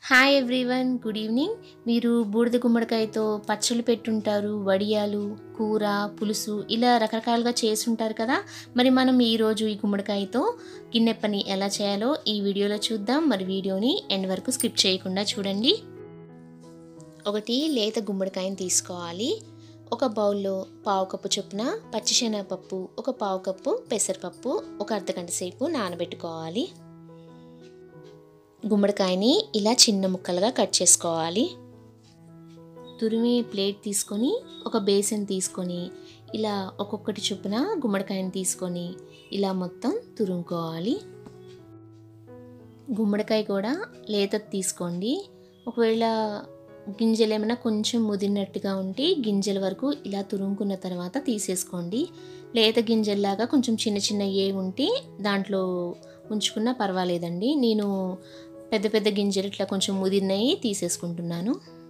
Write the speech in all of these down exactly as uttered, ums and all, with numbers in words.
Hi everyone, good evening. మీరు బూడిద గుమ్మడికాయతో పచ్చళ్ళు పెట్టుంటారు, వడియాలు, కూర, పులుసు ఇలా రకరకాలుగా చేసుంటారు కదా. మరి మనం ఈరోజు ఈ గుమ్మడికాయతో గిన్నెప్పని ఎలా చేయాలో ఈ వీడియోలో చూద్దాం. మరి వీడియోని ఎండ్ వరకు స్కిప్ చేయకుండా చూడండి. ఒకటి లేత గుమ్మడికాయని తీసుకోవాలి. ఒక బౌల్లో పావు కప్పు చొప్పున పచ్చిశనగపప్పు, ఒక పావు కప్పు పెసరపప్పు ఒక అర్ధగంట సేపు నానబెట్టుకోవాలి. గుమ్మడికాయని ఇలా చిన్న ముక్కలుగా కట్ చేసుకోవాలి. తురిమి ప్లేట్ తీసుకొని ఒక బేసిన్ తీసుకొని ఇలా ఒక్కొక్కటి చొప్పున గుమ్మడికాయని తీసుకొని ఇలా మొత్తం తురుముకోవాలి. గుమ్మడికాయ కూడా లేతది తీసుకోండి. ఒకవేళ గింజలు ఏమైనా కొంచెం ముదిరినట్టుగా ఉంటే గింజల వరకు ఇలా తురుముకున్న తర్వాత తీసేసుకోండి. లేత గింజల్లాగా కొంచెం చిన్న చిన్న ఏ ఉంటే దాంట్లో ఉంచుకున్నా పర్వాలేదండి. నేను పెద్ద పెద్ద గింజలు ఇట్లా కొంచెం ముదిరినవి తీసేసుకుంటున్నాను.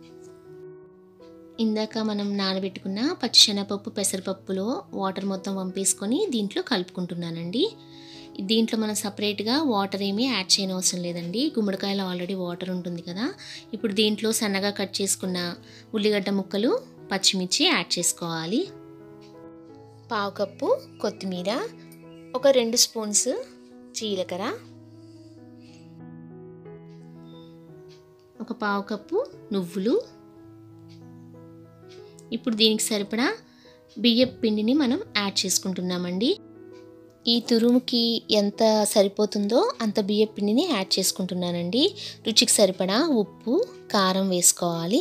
ఇందాక మనం నానబెట్టుకున్న పచ్చిశనగపప్పు పెసరపప్పులో వాటర్ మొత్తం వంపేసుకొని దీంట్లో కలుపుకుంటున్నానండి. దీంట్లో మనం సపరేట్గా వాటర్ ఏమీ యాడ్ చేయనవసరం లేదండి. గుమ్మడికాయలో ఆల్రెడీ వాటర్ ఉంటుంది కదా. ఇప్పుడు దీంట్లో సన్నగా కట్ చేసుకున్న ఉల్లిగడ్డ ముక్కలు, పచ్చిమిర్చి యాడ్ చేసుకోవాలి. పావు కప్పు కొత్తిమీర, ఒక రెండు స్పూన్స్ జీలకర్ర, ఒక పావు కప్పు నువ్వులు. ఇప్పుడు దీనికి సరిపడా బియ్యపు పిండిని మనం యాడ్ చేసుకుంటున్నామండి. ఈ తురుముకి ఎంత సరిపోతుందో అంత బియ్యపు పిండిని యాడ్ చేసుకుంటున్నానండి. రుచికి సరిపడా ఉప్పు, కారం వేసుకోవాలి.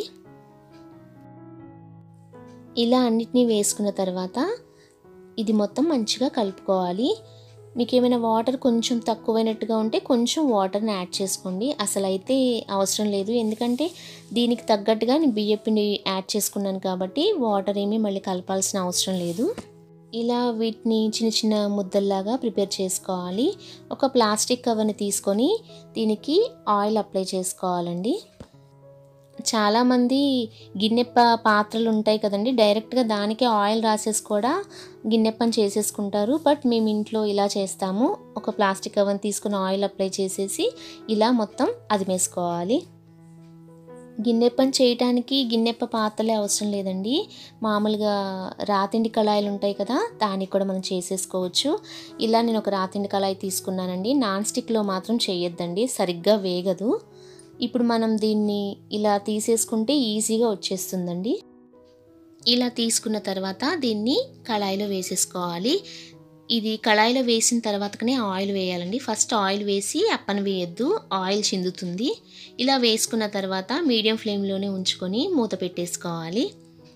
ఇలా అన్నిటినీ వేసుకున్న తర్వాత ఇది మొత్తం మంచిగా కలుపుకోవాలి. మీకు ఏమైనా వాటర్ కొంచెం తక్కువైనట్టుగా ఉంటే కొంచెం వాటర్ని యాడ్ చేసుకోండి. అసలు అయితే అవసరం లేదు, ఎందుకంటే దీనికి తగ్గట్టుగా నేను బియ్య పిండి యాడ్ చేసుకున్నాను కాబట్టి వాటర్ ఏమీ మళ్ళీ కలపాల్సిన అవసరం లేదు. ఇలా వీటిని చిన్న చిన్న ముద్దల్లాగా ప్రిపేర్ చేసుకోవాలి. ఒక ప్లాస్టిక్ కవర్ని తీసుకొని దీనికి ఆయిల్ అప్లై చేసుకోవాలండి. చాలామంది గిన్నెప్ప పాత్రలు ఉంటాయి కదండి, డైరెక్ట్గా దానికే ఆయిల్ రాసేసి కూడా గిన్నెప్పని చేసేసుకుంటారు. బట్ మేము ఇంట్లో ఇలా చేస్తాము. ఒక ప్లాస్టిక్ కవర్ని తీసుకుని ఆయిల్ అప్లై చేసేసి ఇలా మొత్తం అదిమేసుకోవాలి. గిన్నెప్పని చేయటానికి గిన్నెప్ప పాత్రలే అవసరం లేదండి. మామూలుగా రాతిండి కళాయిలు ఉంటాయి కదా, దానికి కూడా మనం చేసేసుకోవచ్చు. ఇలా నేను ఒక రాతిండి కళాయి తీసుకున్నానండి. నాన్ స్టిక్లో మాత్రం చేయొద్దండి, సరిగ్గా వేగదు. ఇప్పుడు మనం దీన్ని ఇలా తీసేసుకుంటే ఈజీగా వచ్చేస్తుందండి. ఇలా తీసుకున్న తర్వాత దీన్ని కళాయిలో వేసేసుకోవాలి. ఇది కళాయిలో వేసిన తర్వాతనే ఆయిల్ వేయాలండి. ఫస్ట్ ఆయిల్ వేసి అప్పన వేయద్దు, ఆయిల్ చిందుతుంది. ఇలా వేసుకున్న తర్వాత మీడియం ఫ్లేమ్లోనే ఉంచుకొని మూత పెట్టేసుకోవాలి.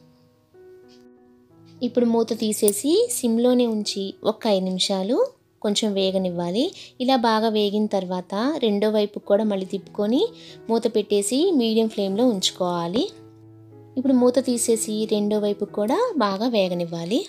ఇప్పుడు మూత తీసేసి సిమ్లోనే ఉంచి ఒక ఐదు నిమిషాలు కొంచెం వేగనివ్వాలి. ఇలా బాగా వేగిన తర్వాత రెండో వైపు కూడా మళ్ళీ తిప్పుకొని మూత పెట్టేసి మీడియం ఫ్లేమ్లో ఉంచుకోవాలి. ఇప్పుడు మూత తీసేసి రెండో వైపు కూడా బాగా వేగనివ్వాలి.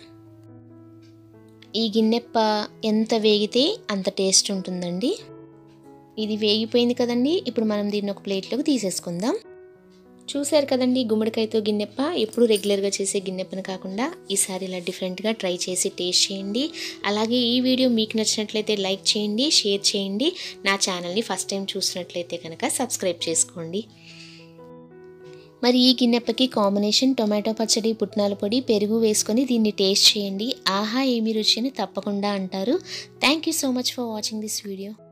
ఈ గిన్నెప్ప ఎంత వేగితే అంత టేస్ట్ ఉంటుందండి. ఇది వేగిపోయింది కదండి. ఇప్పుడు మనం దీన్ని ఒక ప్లేట్లోకి తీసేసుకుందాం. చూసారు కదండి, గుమ్మడికాయతో గిన్నెప్ప. ఎప్పుడు రెగ్యులర్గా చేసే గిన్నెప్పని కాకుండా ఈసారి ఇలా డిఫరెంట్గా ట్రై చేసి టేస్ట్ చేయండి. అలాగే ఈ వీడియో మీకు నచ్చినట్లయితే లైక్ చేయండి, షేర్ చేయండి. నా ఛానల్ని ఫస్ట్ టైం చూసినట్లయితే కనుక సబ్స్క్రైబ్ చేసుకోండి. మరి ఈ గిన్నెప్పకి కాంబినేషన్ టొమాటో పచ్చడి, పుట్నాల పొడి, పెరుగు వేసుకొని దీన్ని టేస్ట్ చేయండి. ఆహా ఏమి రుచి అని తప్పకుండా అంటారు. Thank you so much for watching this video.